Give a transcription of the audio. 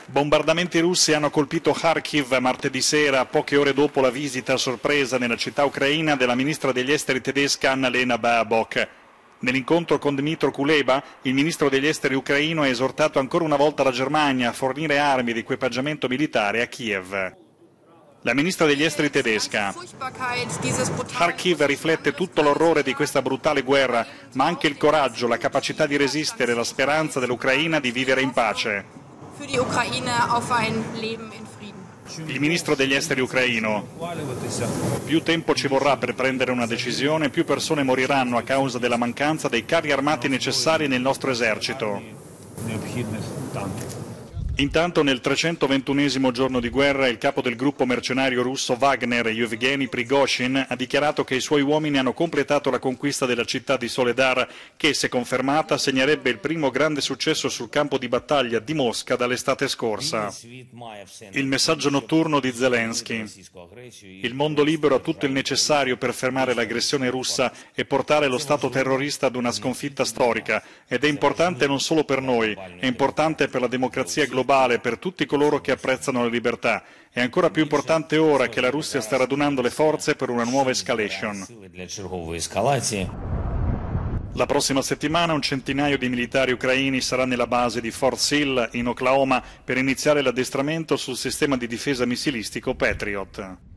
Bombardamenti russi hanno colpito Kharkiv martedì sera, poche ore dopo la visita a sorpresa nella città ucraina della ministra degli esteri tedesca Annalena Baerbock. Nell'incontro con Dmytro Kuleba, il ministro degli esteri ucraino ha esortato ancora una volta la Germania a fornire armi ed equipaggiamento militare a Kiev. La ministra degli esteri tedesca: Kharkiv riflette tutto l'orrore di questa brutale guerra, ma anche il coraggio, la capacità di resistere e la speranza dell'Ucraina di vivere in pace. Il ministro degli esteri ucraino: più tempo ci vorrà per prendere una decisione, più persone moriranno a causa della mancanza dei carri armati necessari nel nostro esercito. Intanto, nel 321esimo giorno di guerra, il capo del gruppo mercenario russo Wagner, Yevgeny Prigozhin, ha dichiarato che i suoi uomini hanno completato la conquista della città di Soledar, che, se confermata, segnerebbe il primo grande successo sul campo di battaglia di Mosca dall'estate scorsa. Il messaggio notturno di Zelensky: il mondo libero ha tutto il necessario per fermare l'aggressione russa e portare lo Stato terrorista ad una sconfitta storica, ed è importante non solo per noi, è importante per la democrazia globale, per tutti coloro che apprezzano la libertà. È ancora più importante ora che la Russia sta radunando le forze per una nuova escalation. La prossima settimana un centinaio di militari ucraini sarà nella base di Fort Sill in Oklahoma per iniziare l'addestramento sul sistema di difesa missilistico Patriot.